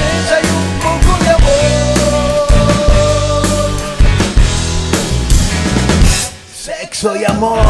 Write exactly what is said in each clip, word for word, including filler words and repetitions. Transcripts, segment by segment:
sonrisa y un poco de amor. Sexo y amor.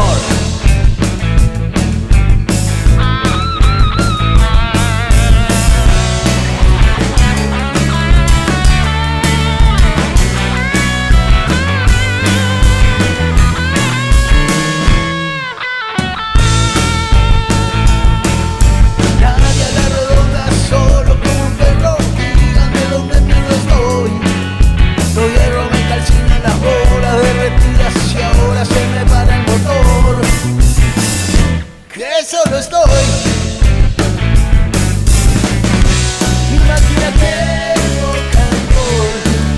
Solo estoy. Mi máquina tengo cantor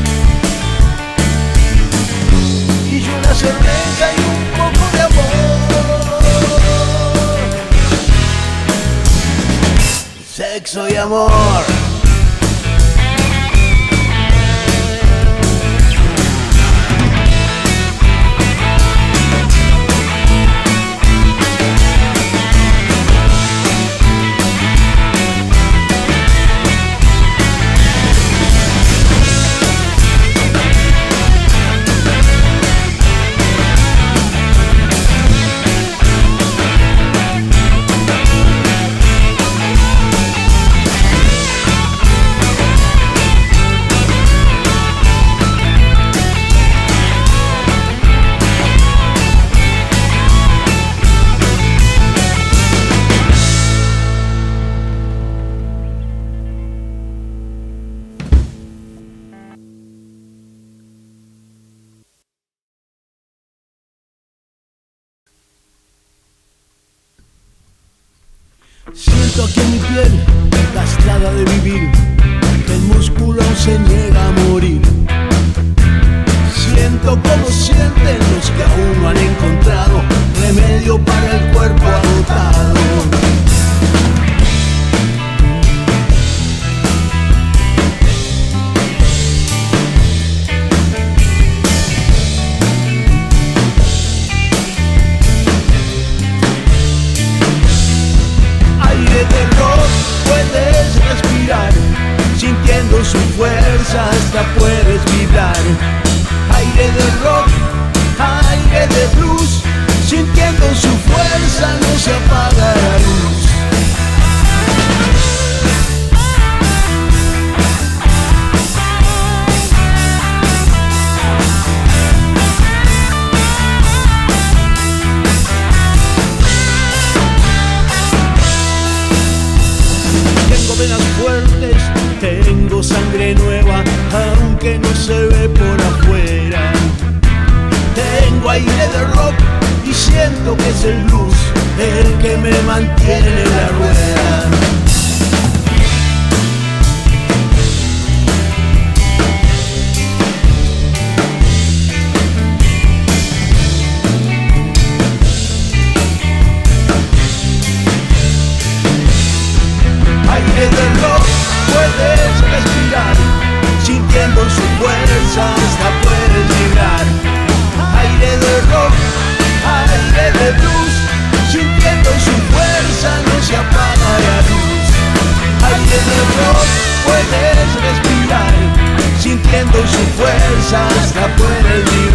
y yo una cerveza y un poco de amor. Sexo y amor. Siento aquí en mi piel, castrada de vivir, que el músculo se niega a morir. Siento como sienten los que aún no han encontrado remedio para el cuerpo agotado. Sintiendo su fuerza hasta puedes vibrar. Aire de rock, aire de blues. Sintiendo su fuerza no se apaga la luz. Tengo venas fuertes, tengo sangre nueva, aunque no se ve por afuera. Tengo aire de rock y siento que es el blues el que me mantiene en la rueda. Aire de rock, puedes respirar, sintiendo su fuerza hasta puedes vibrar. Aire de rock, aire de blues, sintiendo su fuerza no se apaga la luz. Aire de rock, puedes respirar, sintiendo su fuerza hasta puedes vibrar.